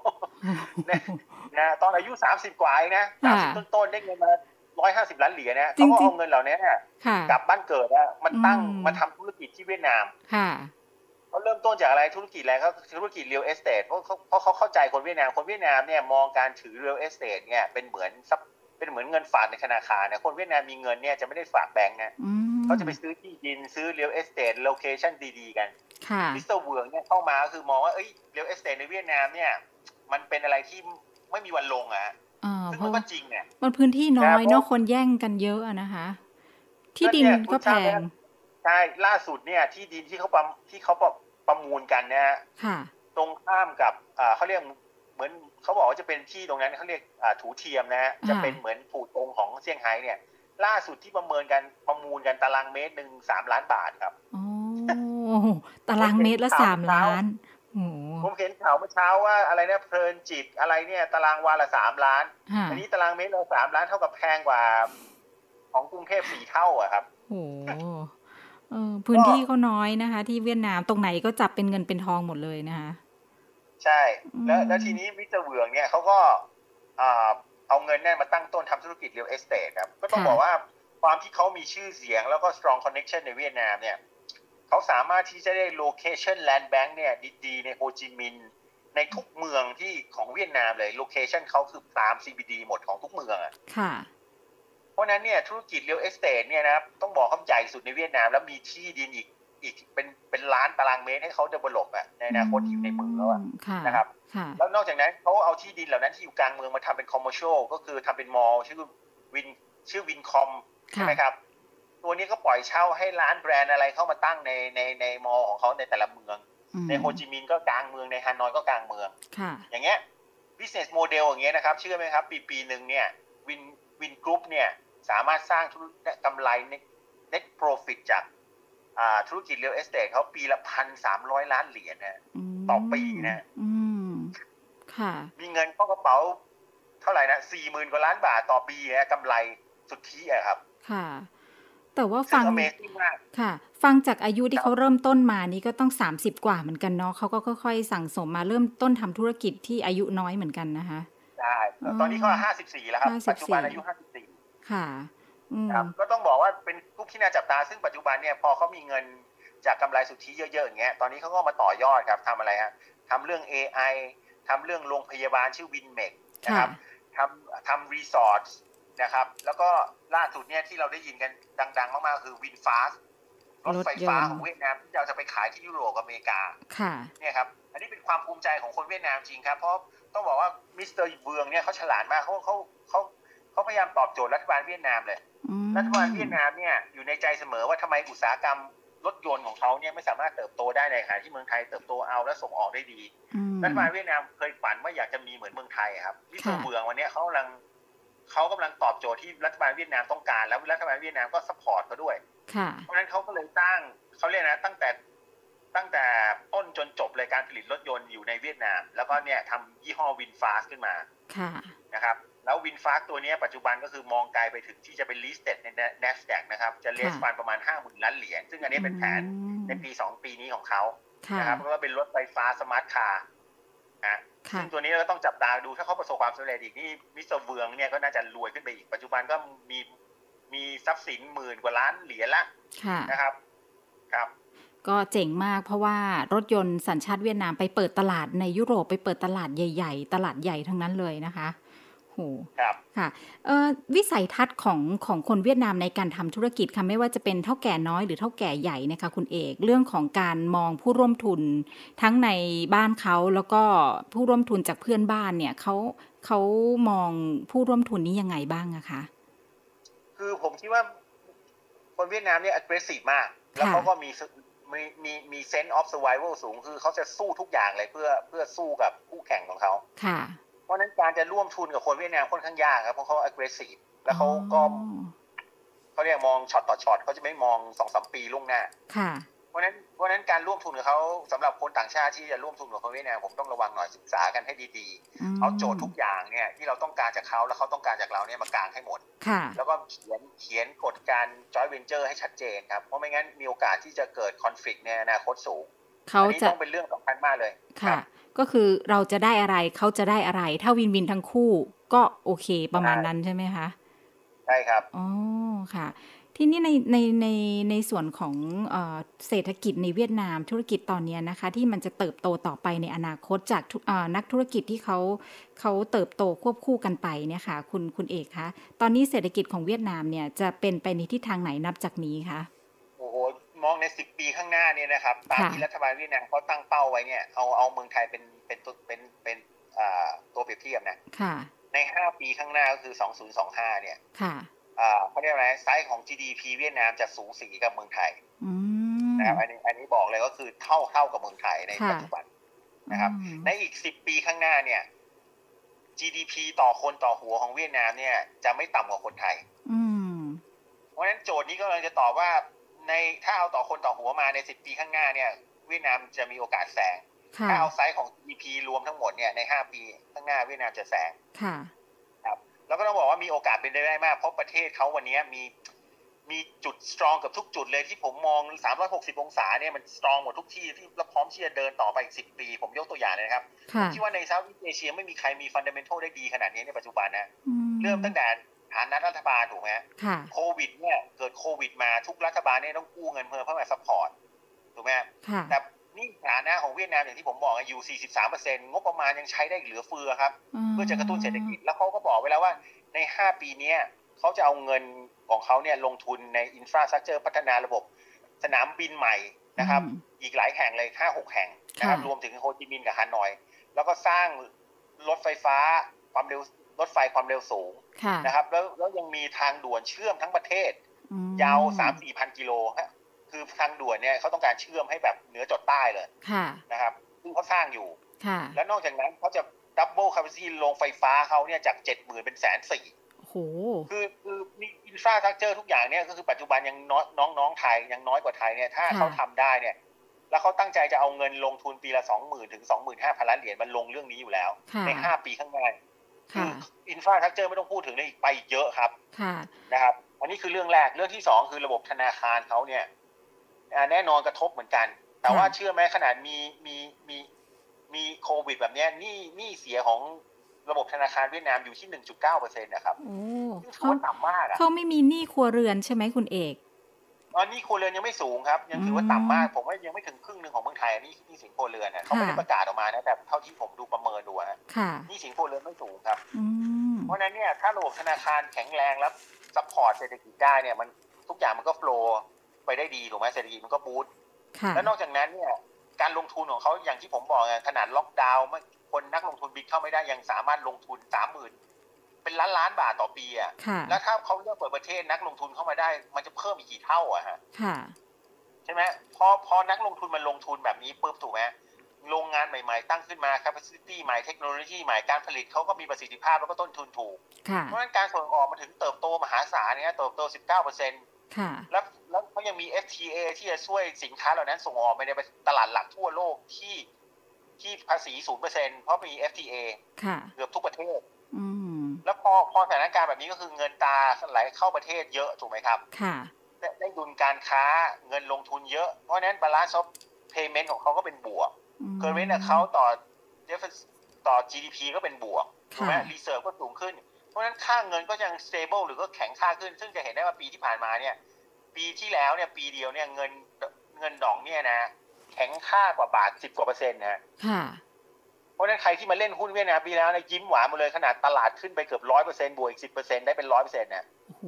นะตอนอายุ30 กว่านะ30ต้นๆได้เงินมา150 ล้านเหรียญนะเขาก็เอาเงินเหล่านี้กลับบ้านเกิดมาทำธุรกิจที่เวียดนามเขาเริ่มต้นจากอะไรธุรกิจอะไรเขาธุรกิจ real estate เพราะเขาเข้าใจคนเวียดนามเนี่ยมองการถือ real estate เนี่ยเป็นเหมือนเงินฝากในธนาคารนะคนเวียดนามมีเงินเนี่ยจะไม่ได้ฝากแบงก์นะเขาจะไปซื้อที่ดินซื้อ real estate location ดีๆกันมิสเตอร์เวิร์งเนี่ยเข้ามาก็คือมองว่าreal estate ในเวียดนามเนี่ยมันเป็นอะไรที่ไม่มีวันลงซึ่งมันก็จริงเนี่ยมันพื้นที่น้อยเนาะคนแย่งกันเยอะนะคะที่ดินก็แพงใช่ล่าสุดเนี่ยที่ดินที่เขาประมูลกันนะตรงข้ามกับเขาเรียกเหมือนเขาบอกว่าจะเป็นที่ตรงนั้นเขาเรียกถูเทียมนะจะเป็นเหมือนผู่ตงของเซี่ยงไฮ้เนี่ยล่าสุดที่ประมูลกันตารางเมตรนึง3 ล้านบาทครับตารางเมตรละ3 ล้านผมเห็นข่าวเมื่อเช้าว่าอะไรนะเพลินจิตอะไรเนี่ยตารางวาละ3 ล้านอันนี้ตารางเมตรละ3 ล้านเท่ากับแพงกว่าของกรุงเทพ4 เท่าครับพื้นที่เขาน้อยนะคะที่เวียดนามตรงไหนก็จับเป็นเงินเป็นทองหมดเลยนะคะใช่แล้วทีนี้มิสเตอร์เวิร์งเนี่ยเขาก็เอาเงินเนี่ยมาตั้งต้นทำธุรกิจ real estate ครับก็ต้องบอกว่าความที่เขามีชื่อเสียงแล้วก็ strong connection ในเวียดนามเนี่ยเขาสามารถที่จะได้ location land bank เนี่ยดีๆในโฮจิมินห์ในทุกเมืองที่ของเวียดนามเลย location เขาคือตาม CBD หมดของทุกเมืองค่ะเพราะนั้นเนี่ยธุรกิจ real estate เนี่ยนะครับต้องบอกเขาใหญ่สุดในเวียดนามแล้วมีที่ดินอีกเป็นล้านตารางเมตรให้เขา develop ในอนาคตอยู่ในมือแล้วนะครับแล้วนอกจากนั้นเขาเอาที่ดินเหล่านั้นที่อยู่กลางเมืองมาทำเป็น commercial ก็คือทำเป็นมอลล์ชื่อวินคอมใช่ไหมครับตัวนี้ก็ปล่อยเช่าให้ร้านแบรนด์อะไรเข้ามาตั้งในมอลล์ของเขาในแต่ละเมืองในโฮจิมินห์ก็กลางเมืองในฮานอยก็กลางเมืองอย่างเงี้ย business model อย่างเงี้ยนะครับเชื่อไหมครับปีนึงเนี่ยวินกรุ๊ปเนี่ยสามารถสร้างกำไร net profit จากธุรกิจ real estate เขาปีละ 1,300 ล้านเหรียญนะต่อปีนะค่ะมีเงินเข้ากระเป๋าเท่าไหร่นะ 40,000 กว่าล้านบาทต่อปีนะกำไรสุทธิครับค่ะแต่ว่าฟังค่ะฟังจากอายุที่เขาเริ่มต้นมานี่ก็ต้อง30 กว่าเหมือนกันเนาะเขาก็ค่อยๆสั่งสมมาเริ่มต้นทำธุรกิจที่อายุน้อยเหมือนกันนะคะใช่ตอนนี้เขา54แล้วครับปัจจุบันอายุ54 ค่ะครับก็ต้องบอกว่าเป็นกลุ่มที่น่าจับตาซึ่งปัจจุบันเนี่ยพอเขามีเงินจากกำไรสุทธิเยอะๆอย่างเงี้ยตอนนี้เขาก็มาต่อยอดครับทำอะไรฮะทำเรื่อง AI ทำเรื่องโรงพยาบาลชื่อวินเมกนะครับทำรีสอร์ทนะครับแล้วก็ล่าสุดเนี่ยที่เราได้ยินกันดังๆมากๆคือวินฟาสรถไฟฟ้าของเวียดนามที่จะไปขายที่ยุโรปกับอเมริกาเนี่ยครับอันนี้เป็นความภูมิใจของคนเวียดนามจริงครับเพราะต้องบอกว่ามิสเตอร์เวิร์งเนี่ยเขาฉลาดมากเขาพยายามตอบโจทย์รัฐบาลเวียดนามเลยรัฐบาลเวียดนามเนี่ยอยู่ในใจเสมอว่าทำไมอุตสาหกรรมรถยนต์ของเขาเนี่ยไม่สามารถเติบโตได้ในขณะที่เมืองไทยเติบโตเอาและส่งออกได้ดีรัฐบาลเวียดนามเคยฝันว่าอยากจะมีเหมือนเมืองไทยครับมิสเตอร์เวิร์งวันนี้เขากำลังตอบโจทย์ที่รัฐบาลเวียดนามต้องการแล้วรัฐบาลเวียดนามก็ซัพพอร์ตเขาด้วยเพราะฉะนั้นเขาก็เลยเขาเรียกนะตั้งแต่ต้นจนจบเลยการผลิตรถยนต์อยู่ในเวียดนามแล้วก็เนี่ยทำยี่ห้อวินฟาสขึ้นมานะครับแล้ววินฟาสตัวนี้ปัจจุบันก็คือมองไกลไปถึงที่จะเป็น listed ใน NASDAQ นะครับจะ raise fund ประมาณ 50,000 ล้านเหรียญซึ่งอันนี้เป็นแผนในปี2 ปีนี้ของเขานะครับเพราะว่าเป็นรถไฟฟ้าสมาร์ทคาร์ซึ่งตัวนี้เราต้องจับตาดูถ้าเขาประสบความสำเร็จอีกนี่มิสเตอร์เวิร์งเนี่ยก็น่าจะรวยขึ้นไปอีกปัจจุบันก็มีทรัพย์สิน10,000 กว่าล้านเหรียญละนะครับครับก็เจ๋งมากเพราะว่ารถยนต์สัญชาติเวียดนามไปเปิดตลาดในยุโรปไปเปิดตลาดใหญ่ๆตลาดใหญ่ทั้งนั้นเลยนะคะโหครับค่ะวิสัยทัศน์ของคนเวียดนามในการทำธุรกิจค่ะไม่ว่าจะเป็นเท่าแก่น้อยหรือเท่าแก่ใหญ่นะคะคุณเอกเรื่องของการมองผู้ร่วมทุนทั้งในบ้านเขาแล้วก็ผู้ร่วมทุนจากเพื่อนบ้านเนี่ยเขามองผู้ร่วมทุนนี้ยังไงบ้างอะคะคือผมคิดว่าคนเวียดนามเนี่ย aggressive มากแล้วเขาก็มี sense of survival สูงคือเขาจะสู้ทุกอย่างเลยเพื่อสู้กับคู่แข่งของเขาเพราะนั้นการจะร่วมทุนกับคนเวียดนามค่อนข้างยากครับเพราะเขา aggressive แล้วเขาก็เขาเรียกมองช็อตต่อช็อตเขาจะไม่มอง 2-3 ปีล่วงหน้าเพราะนั้นการร่วมทุนกับเขาสำหรับคนต่างชาติที่จะร่วมทุนกับคนเวียดนามผมต้องระวังหน่อยศึกษากันให้ดีๆเอาโจทย์ทุกอย่างเนี่ยที่เราต้องการจากเขาแล้วเขาต้องการจากเราเนี่ยมากางให้หมดแล้วก็เขียนกฎการ joint venture ให้ชัดเจนครับเพราะไม่งั้นมีโอกาสที่จะเกิด conflict ในอนาคตสูงอันนี้ต้องเป็นเรื่องสำคัญมากเลยค่ะก็คือเราจะได้อะไรเขาจะได้อะไรถ้าวินวินทั้งคู่ก็โอเคประมาณนั้นใช่ไหมคะใช่ครับอ๋อค่ะที่นี่ในส่วนของเศรษฐกิจในเวียดนามธุรกิจตอนนี้นะคะที่มันจะเติบโตต่อไปในอนาคตจากนักธุรกิจที่เขาเติบโตควบคู่กันไปเนี่ยค่ะคุณเอกคะตอนนี้เศรษฐกิจของเวียดนามเนี่ยจะเป็นไปในทิศทางไหนนับจากนี้คะโอ้โหมองใน10 ปีข้างหน้าเนี่ยนะครับตามที่รัฐบาลเวียดนามเขาตั้งเป้าไว้เนี่ยเอาเมืองไทยเป็นตัวเปรียบเทียบนะใน5 ปีข้างหน้าก็คือ2025เนี่ยเขาเรียกอะไรไซส์ของ GDP เวียดนามจะสูสีกับเมืองไทยนะครับอันนี้บอกเลยก็คือเท่ากับเมืองไทยในปัจจุบันนะครับในอีก10 ปีข้างหน้าเนี่ย GDP ต่อคนต่อหัวของเวียดนามเนี่ยจะไม่ต่ำกว่าคนไทยเพราะฉะนั้นโจทย์นี้ก็เลยจะตอบว่าถ้าเอาต่อคนต่อหัวมาใน10 ปีข้างหน้าเนี่ยเวียดนามจะมีโอกาสแซงถ้าเอาไซส์ของ GDP รวมทั้งหมดเนี่ยใน5 ปีข้างหน้าเวียดนามจะแซงครับแล้วก็ต้องบอกว่ามีโอกาสเป็นได้มากเพราะประเทศเขาวันนี้มีจุดสตรองกับทุกจุดเลยที่ผมมอง360องศาเนี่ยมันสตรองหมดทุกที่ที่เราพร้อมที่จะเดินต่อไปอีก10 ปีผมยกตัวอย่างเลยนะครับที่ว่าในเซาท์อีสต์เอเชียไม่มีใครมีฟันดัมเมนทัลได้ดีขนาดนี้ในปัจจุบันนะเริ่มตั้งแต่ฐานะรัฐบาลถูกไหมโควิดเนี่ยเกิดโควิดมาทุกรัฐบาลเนี่ยต้องกู้เงินเพื่อมาซัพพอร์ตถูกไหมแต่นี่ฐานะของเวียดนามอย่างที่ผมบอกอยู่ 43% งบประมาณยังใช้ได้เหลือเฟือครับเพื่อจะกระตุ้นเศรษฐกิจแล้วเขาก็บอกไว้แล้วว่าใน5 ปีนี้เขาจะเอาเงินของเขาเนี่ยลงทุนในอินฟราสตรัคเจอร์พัฒนาระบบสนามบินใหม่นะครับอีกหลายแห่งเลย 5-6 แห่งนะครับรวมถึงโฮจิมินห์กับฮานอยแล้วก็สร้างรถไฟฟ้าความเร็วรถไฟความเร็วสูงนะครับแล้วยังมีทางด่วนเชื่อมทั้งประเทศยาว 3-4 พันกิโลคือทางด่วนเนี่ยเขาต้องการเชื่อมให้แบบเหนือจดใต้เลยนะครับซึ่งเขาสร้างอยู่แล้วนอกจากนั้นเขาจะดับเบิลแคปซิตี้โรงไฟฟ้าเขาเนี่ยจาก 70,000 เป็น 140,000คือมีอินฟราสตรัคเจอร์ทุกอย่างเนี่ยก็คือปัจจุบันยังน้องไทยยังน้อยกว่าไทยเนี่ยถ้าเขาทำได้เนี่ยแล้วเขาตั้งใจจะเอาเงินลงทุนปีละ 20,000 ถึง 25,000 ล้านเหรียญมันลงเรื่องนี้อยู่แล้วใน5 ปีข้างหน้าคืออินฟราสตรัคเจอร์ไม่ต้องพูดถึงเลยไปเยอะครับนะครับอันนี้คือเรื่องแรกเรื่องที่2คือระบบธนาคารเขาเนี่ยแน่นอนกระทบเหมือนกันแต่ว่าเชื่อไหมขนาดมีโควิดแบบนี้นี่เสียของระบบธนาคารเวียดนามอยู่ที่ 1.9% นะครับถือว่าต่ำมากเขาไม่มีหนี้ครัวเรือนใช่ไหมคุณเอกหนี้ครัวเรือนยังไม่สูงครับยังถือว่าต่ำมากผมว่ายังไม่ถึงครึ่งนึงของเมืองไทยนี่สินครัวเรือนเขาไม่ได้ประกาศออกมานะแต่เท่าที่ผมดูประเมินดูนี่สินครัวเรือนไม่สูงครับเพราะนั้นเนี่ยถ้าระบบธนาคารแข็งแรงแล้วซัพพอร์ตเศรษฐกิจได้เนี่ยมันทุกอย่างมันก็โฟลว์ไปได้ดีถูกไหมเศรษฐกิจมันก็บูสต์แล้วนอกจากนั้นเนี่ยการลงทุนของเขาอย่างที่ผมบอกขนาดล็อกดาวน์คนนักลงทุนบินเข้าไม่ได้ยังสามารถลงทุน 30,000 เป็นล้านบาทต่อปีแล้วถ้าเขาเลือกเปิดประเทศนักลงทุนเข้ามาได้มันจะเพิ่มอีกกี่เท่าใช่ไหมพอนักลงทุนมันลงทุนแบบนี้ปุ๊บถูกไหมโรงงานใหม่ๆตั้งขึ้นมา capacity ใหม่เทคโนโลยีใหม่การผลิตเขาก็มีประสิทธิภาพแล้วก็ต้นทุนถูกเพราะฉะนั้นการส่งออกมันถึงเติบโตมหาศาลเนี่ยเติบโต 19%แล้วเขายังมี FTA ที่จะช่วยสินค้าเหล่านั้นส่งออกไปในตลาดหลักทั่วโลกที่ภาษี 0% เพราะมี FTA เกือบทุกประเทศแล้วพอสถานการณ์แบบนี้ก็คือเงินตาไหลเข้าประเทศเยอะถูกไหมครับได้ดุลการค้าเงินลงทุนเยอะเพราะฉะนั้น balance of payment ของเขาก็เป็นบวก current account ต่อ GDP ก็เป็นบวกถูกไหม reserve ก็สูงขึ้นเพราะฉะนั้นค่าเงินก็ยัง stable หรือก็แข็งค่าขึ้นซึ่งจะเห็นได้ว่าปีที่ผ่านมาเนี่ยปีที่แล้วเนี่ยปีเดียวเนี่ยเงินดองเนี่ยนะแข็งค่ากว่าบาท10%นะเพราะฉะนั้นใครที่มาเล่นหุ้นเวียดนามปีแล้วเนี่ยยิ้มหวานหมดเลยขนาดตลาดขึ้นไปเกือบ 100% บวกอีก 10% ได้เป็น 100% เนี่ยโอ้โห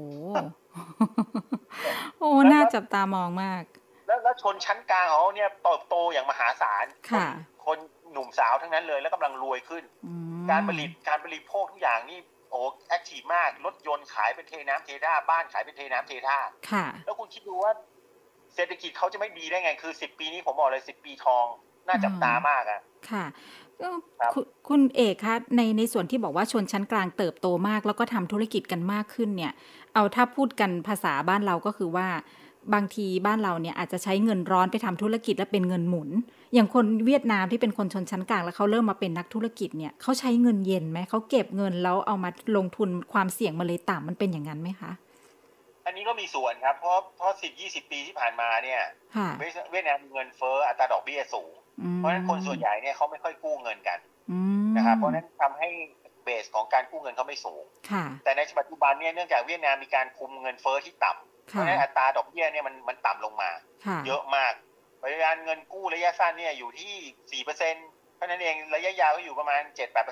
โอ้น่าจับตามองมากแล้วชนชั้นกลางของเนี่ยเติบโตอย่างมหาศาลคนหนุ่มสาวทั้งนั้นเลยแล้วกำลังรวยขึ้นการบริโภคทุกอย่างนี่โอ้แอคทีฟมากรถยนต์ขายเป็นเทน้ำเทท่าบ้านขายเป็นเทน้ำเทท่าแล้วคุณคิดดูว่าเศรษฐกิจเขาจะไม่ดีได้ไงคือ10ปีนี้ผมบอกเลย10ปีทองน่าจับตามากอ่ะค่ะคุณเอกคะในส่วนที่บอกว่าชนชั้นกลางเติบโตมากแล้วก็ทำธุรกิจกันมากขึ้นเนี่ยเอาถ้าพูดกันภาษาบ้านเราก็คือว่าบางทีบ้านเราเนี่ยอาจจะใช้เงินร้อนไปทำธุรกิจแล้วเป็นเงินหมุนอย่างคนเวียดนามที่เป็นคนชนชั้นกลางแล้วเขาเริ่มมาเป็นนักธุรกิจเนี่ยเขาใช้เงินเย็นไหมเขาเก็บเงินแล้วเอามาลงทุนความเสี่ยงมาเลยต่ำมันเป็นอย่างนั้นไหมคะอันนี้ก็มีส่วนครับเพราะ10-20 ปีที่ผ่านมาเนี่ยเวียดนามมีเงินเฟ้ออัตราดอกเบี้ยสูงเพราะฉะนั้นคนส่วนใหญ่เนี่ยเขาไม่ค่อยกู้เงินกันนะครับเพราะฉะนั้นทำให้เบสของการกู้เงินเขาไม่สูงแต่ในปัจจุบันเนี่ยเนื่องจากเวียดนามมีการคุมเงินเฟ้อที่ต่ำเพราะฉะนั้นอัตราดอกเบี้ยเนี่ยมันต่ำลงมาเยอะมากปริมาณเงินกู้ระยะสั้นเนี่ยอยู่ที่ 4% เพราะนั้นเองระยะยาวก็อยู่ประมาณ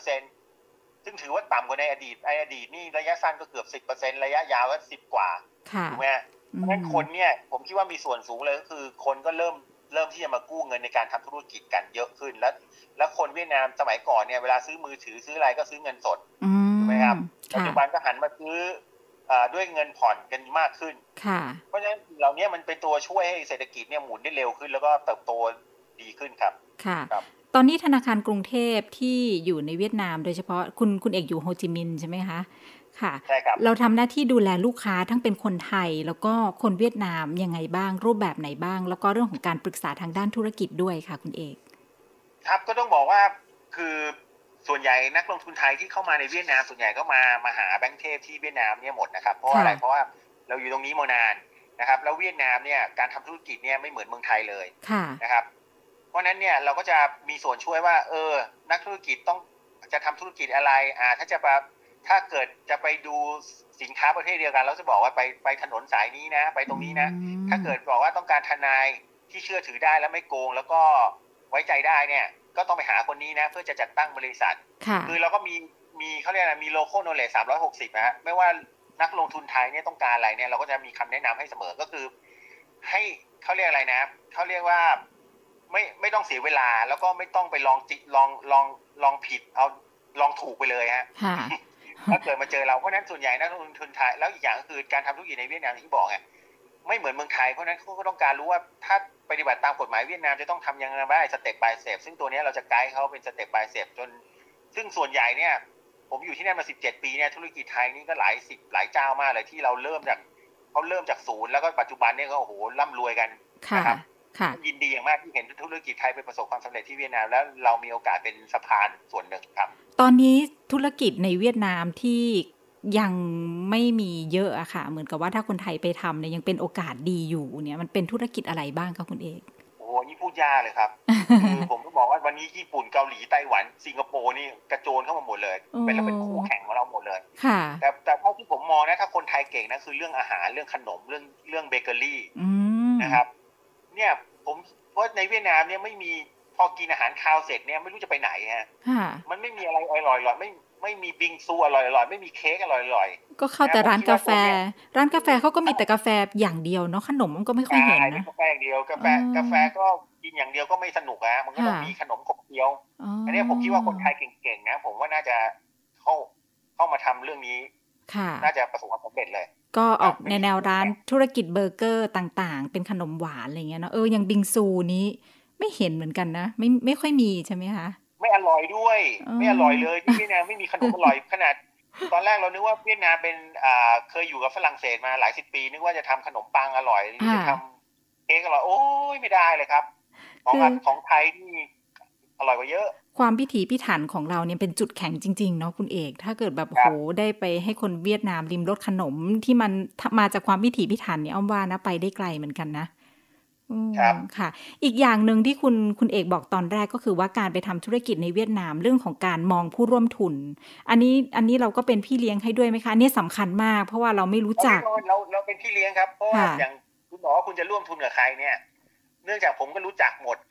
7-8% ซึ่งถือว่าต่ำกว่าในอดีตนี่ระยะสั้นก็เกือบ 10% ระยะยาวก็10 กว่าถูกไหมเพราะฉะนั้นคนเนี่ยผมคิดว่ามีส่วนสูงเลยก็คือคนก็เริ่มที่จะมากู้เงินในการทำธุรกิจกันเยอะขึ้นแล้วคนเวียดนามสมัยก่อนเนี่ยเวลาซื้อมือถือซื้ออะไรก็ซื้อเงินสดถูกไหมครับปัจจุบันก็หันมาซื้อด้วยเงินผ่อนกันมากขึ้นเพราะฉะนั้นเหล่านี้มันเป็นตัวช่วยให้เศรษฐกิจเนี่ยหมุนได้เร็วขึ้นแล้วก็เติบโตดีขึ้นครับค่ะตอนนี้ธนาคารกรุงเทพที่อยู่ในเวียดนามโดยเฉพาะคุณเอกอยู่โฮจิมินห์ใช่ไหมคะค่ะใช่ครับเราทำหน้าที่ดูแลลูกค้าทั้งเป็นคนไทยแล้วก็คนเวียดนามยังไงบ้างรูปแบบไหนบ้างแล้วก็เรื่องของการปรึกษาทางด้านธุรกิจด้วยค่ะคุณเอกครับก็ต้องบอกว่าคือส่วนใหญ่นักลงทุนไทยที่เข้ามาในเวียดนามส่วนใหญ่ก็มาหาแบงก์เทพที่เวียดนามเนี่ยหมดนะครับเพราะอะไรเพราะว่าเราอยู่ตรงนี้มานานนะครับแล้วเวียดนามเนี่ยการทำธุรกิจเนี่ยไม่เหมือนเมืองไทยเลยนะครับเพราะนั้นเนี่ยเราก็จะมีส่วนช่วยว่านักธุรกิจต้องจะทำธุรกิจอะไรถ้าเกิดจะไปดูสินค้าประเภทเดียวกันเราจะบอกว่าไปถนนสายนี้นะไปตรงนี้นะถ้าเกิดบอกว่าต้องการทนายที่เชื่อถือได้และไม่โกงแล้วก็ไว้ใจได้เนี่ยก็ต้องไปหาคนนี้นะเพื่อจะจัดตั้งบริษัทคือเราก็มีเขาเรียกอะไรมี local knowledge 360นะฮะไม่ว่านักลงทุนไทยเนี่ยต้องการอะไรเนี่ยเราก็จะมีคำแนะนำให้เสมอก็คือให้เขาเรียกอะไรนะเขาเรียกว่าไม่ต้องเสียเวลาแล้วก็ไม่ต้องไปลองผิดเอาลองถูกไปเลยฮะถ้าเกิดมาเจอเราเพราะนั้นส่วนใหญ่นักลงทุนไทยแล้วอีกอย่างก็คือการทำธุรกิจในเวียดนามที่บอกไงไม่เหมือนเมืองไทยเพราะนั้นเขาก็ต้องการรู้ว่าถ้าปฏิบัติตามกฎหมายเวียดนามจะต้องทำยังไงบ้างสเต็ปบายสเต็ปซึ่งตัวนี้เราจะไกด์เขาเป็นสเต็ปบายสเต็ปจนซึ่งส่วนใหญ่เนี่ยผมอยู่ที่นั่นมา17 ปีเนี่ยธุรกิจไทยนี่ก็หลายเจ้ามากเลยที่เขาเริ่มจากศูนย์แล้วก็ปัจจุบันเนี่ยก็โอ้โหร่ำรวยกันนะครับยินดีอย่างมากที่เห็นธุรกิจไทยเป็นประสบความสำเร็จที่เวียดนามแล้วเรามีโอกาสเป็นสะพานส่วนหนึ่งครับตอนนี้ธุรกิจในเวียดนามที่ยังไม่มีเยอะอะค่ะเหมือนกับว่าถ้าคนไทยไปทำเนี่ยยังเป็นโอกาสดีอยู่เนี่ยมันเป็นธุรกิจอะไรบ้างคะคุณเอกโอ้โหนี่พูดยากเลยครับคือผมก็บอกว่าวันนี้ญี่ปุ่นเกาหลีไต้หวันสิงคโปร์นี่กระโจนเข้ามาหมดเลยเป็นคู่แข่งของเราหมดเลยแต่เท่าที่ผมมองนะถ้าคนไทยเก่งนะคือเรื่องอาหารเรื่องขนมเรื่องเบเกอรี่นะครับเนี่ยเพราะในเวียดนามเนี่ยไม่มีพอกินอาหารคาวเสร็จเนี่ยไม่รู้จะไปไหนฮะมันไม่มีอะไรอร่อยๆไม่มีบิงซูอร่อยๆไม่มีเค้กอร่อยๆก็เข้าแต่ร้านกาแฟเขาก็มีแต่กาแฟอย่างเดียวเนาะขนมมันก็ไม่ค่อยเห็นนะกาแฟอย่างเดียวกาแฟก็กินอย่างเดียวก็ไม่สนุกอะมันก็ต้องมีขนมขบเคี้ยวอันนี้ผมคิดว่าคนไทยเก่งๆนะผมว่าน่าจะเข้ามาทำเรื่องนี้น่าจะประสบความสำเร็จเลยก็ออกในแนวร้านธุรกิจเบอร์เกอร์ต่างๆเป็นขนมหวานอะไรเงี้ยเนาะอย่างบิงซูนี้ไม่เห็นเหมือนกันนะไม่ค่อยมีใช่ไหมคะไม่อร่อยด้วยไม่อร่อยเลยที่เวียดนามไม่มีขนมอร่อยขนาดตอนแรกเรานึกว่าเวียดนามเป็นเคยอยู่กับฝรั่งเศสมาหลายสิบปีนึกว่าจะทำขนมปังอร่อยหรือจะทำเค้กอร่อยโอ้ยไม่ได้เลยครับของไทยที่อร่อยกว่าเยอะความพิถีพิถันของเราเนี่ยเป็นจุดแข็งจริงๆเนาะคุณเอกถ้าเกิดแบบโหได้ไปให้คนเวียดนามริมรสขนมที่มันมาจากความพิถีพิถันเนี่ยอ้อมว่านะไปได้ไกลเหมือนกันนะค่ะอีกอย่างหนึ่งที่คุณเอกบอกตอนแรกก็คือว่าการไปทำธุรกิจในเวียดนามเรื่องของการมองผู้ร่วมทุนอันนี้เราก็เป็นพี่เลี้ยงให้ด้วยไหมคะนี่สำคัญมากเพราะว่าเราไม่รู้จักเราเป็นพี่เลี้ยงครับเพราะว่าอย่างคุณบอกว่าคุณจะร่วมทุนกับใครเนี่ยเนื่องจากผมก็รู้จักหมด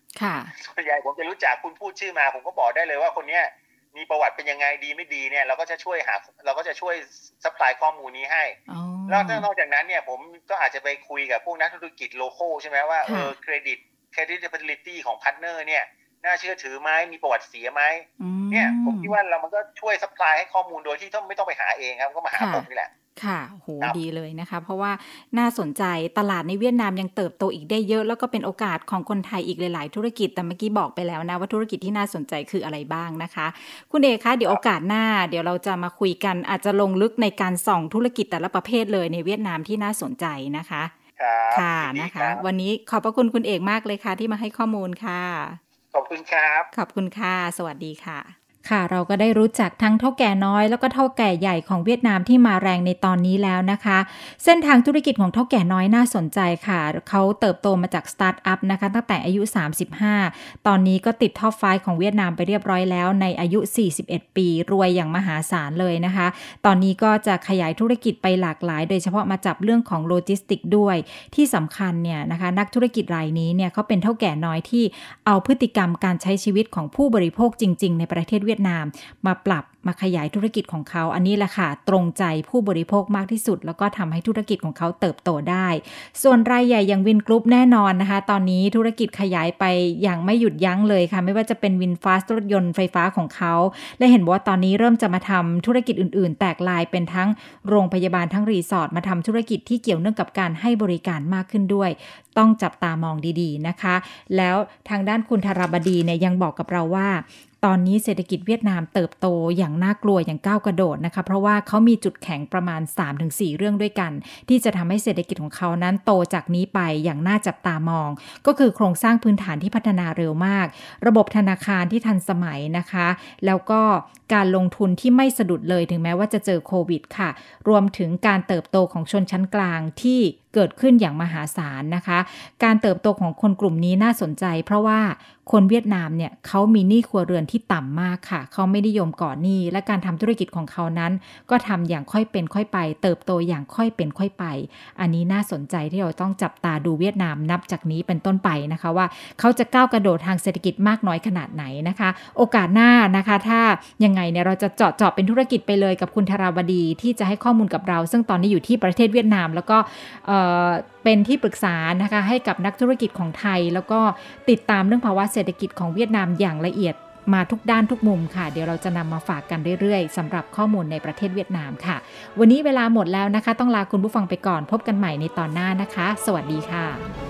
ค่ะส่วนใหญ่ผมจะรู้จักคุณพูดชื่อมาผมก็บอกได้เลยว่าคนเนี้ยมีประวัติเป็นยังไงดีไม่ดีเนี่ยเราก็จะช่วยซัพพลายข้อมูลนี้ให้แล้วนอกจากนั้นเนี่ยผมก็อาจจะไปคุยกับพวกนักธุรกิจโลคอลใช่ไหมว่าcredibility ของพาร์ทเนอร์เนี่ยน่าเชื่อถือไหมมีประวัติเสียไหมเนี่ยผมคิดว่ามันก็ช่วยซัพพลายให้ข้อมูลโดยที่ไม่ต้องไปหาเองครับก็มาหาผมนี่แหละค่ะโหดีเลยนะคะเพราะว่าน่าสนใจตลาดในเวียดนามยังเติบโตอีกได้เยอะแล้วก็เป็นโอกาสของคนไทยอีกหลายๆธุรกิจแต่เมื่อกี้บอกไปแล้วนะว่าธุรกิจที่น่าสนใจคืออะไรบ้างนะคะคุณเอกคะเดี๋ยวโอกาสหน้าเดี๋ยวเราจะมาคุยกันอาจจะลงลึกในการส่องธุรกิจแต่ละประเภทเลยในเวียดนามที่น่าสนใจนะคะค่ะนะคะวันนี้ขอบพระคุณคุณเอกมากเลยค่ะที่มาให้ข้อมูลค่ะขอบคุณครับขอบคุณค่ะสวัสดีค่ะค่ะเราก็ได้รู้จักทั้งเฒ่าแก่น้อยแล้วก็เฒ่าแก่ใหญ่ของเวียดนามที่มาแรงในตอนนี้แล้วนะคะเส้นทางธุรกิจของเฒ่าแก่น้อยน่าสนใจค่ะเขาเติบโตมาจากสตาร์ทอัพนะคะตั้งแต่อายุ35ตอนนี้ก็ติดท็อป5ของเวียดนามไปเรียบร้อยแล้วในอายุ41ปีรวยอย่างมหาศาลเลยนะคะตอนนี้ก็จะขยายธุรกิจไปหลากหลายโดยเฉพาะมาจับเรื่องของโลจิสติกด้วยที่สำคัญเนี่ยนะคะนักธุรกิจรายนี้เนี่ยเขาเป็นเฒ่าแก่น้อยที่เอาพฤติกรรมการใช้ชีวิตของผู้บริโภคจริงๆในประเทศเวียดนามมาปรับมาขยายธุรกิจของเขาอันนี้แหละค่ะตรงใจผู้บริโภคมากที่สุดแล้วก็ทำให้ธุรกิจของเขาเติบโตได้ส่วนรายใหญ่อย่างวินกรุ๊ปแน่นอนนะคะตอนนี้ธุรกิจขยายไปอย่างไม่หยุดยั้งเลยค่ะไม่ว่าจะเป็นวินฟาสต์รถยนต์ไฟฟ้าของเขาและเห็นว่าตอนนี้เริ่มจะมาทำธุรกิจอื่นๆแตกลายเป็นทั้งโรงพยาบาลทั้งรีสอร์ทมาทำธุรกิจที่เกี่ยวเนื่องกับการให้บริการมากขึ้นด้วยต้องจับตามองดีๆนะคะแล้วทางด้านคุณธารบดีเนี่ยยังบอกกับเราว่าตอนนี้เศรษฐกิจเวียดนามเติบโตอย่างน่ากลัวอย่างก้าวกระโดดนะคะเพราะว่าเขามีจุดแข็งประมาณ 3-4 เรื่องด้วยกันที่จะทำให้เศรษฐกิจของเขานั้นโตจากนี้ไปอย่างน่าจับตามองก็คือโครงสร้างพื้นฐานที่พัฒนาเร็วมากระบบธนาคารที่ทันสมัยนะคะแล้วก็การลงทุนที่ไม่สะดุดเลยถึงแม้ว่าจะเจอโควิดค่ะรวมถึงการเติบโตของชนชั้นกลางที่เกิดขึ้นอย่างมหาศาลนะคะการเติบโตของคนกลุ่มนี้น่าสนใจเพราะว่าคนเวียดนามเนี่ยเขามีหนี้ครัวเรือนที่ต่ำมากค่ะเขาไม่นิยมก่อหนี้และการทำธุรกิจของเขานั้นก็ทำอย่างค่อยเป็นค่อยไปเติบโตอย่างค่อยเป็นค่อยไปอันนี้น่าสนใจที่เราต้องจับตาดูเวียดนามนับจากนี้เป็นต้นไปนะคะว่าเขาจะก้าวกระโดดทางเศรษฐกิจมากน้อยขนาดไหนนะคะโอกาสหน้านะคะถ้ายังไงเนี่ยเราจะเจาะเป็นธุรกิจไปเลยกับคุณธาราวดีที่จะให้ข้อมูลกับเราซึ่งตอนนี้อยู่ที่ประเทศเวียดนามแล้วก็เป็นที่ปรึกษานะคะให้กับนักธุรกิจของไทยแล้วก็ติดตามเรื่องภาวะเศรษฐกิจของเวียดนามอย่างละเอียดมาทุกด้านทุกมุมค่ะเดี๋ยวเราจะนำมาฝากกันเรื่อยๆสำหรับข้อมูลในประเทศเวียดนามค่ะวันนี้เวลาหมดแล้วนะคะต้องลาคุณผู้ฟังไปก่อนพบกันใหม่ในตอนหน้านะคะสวัสดีค่ะ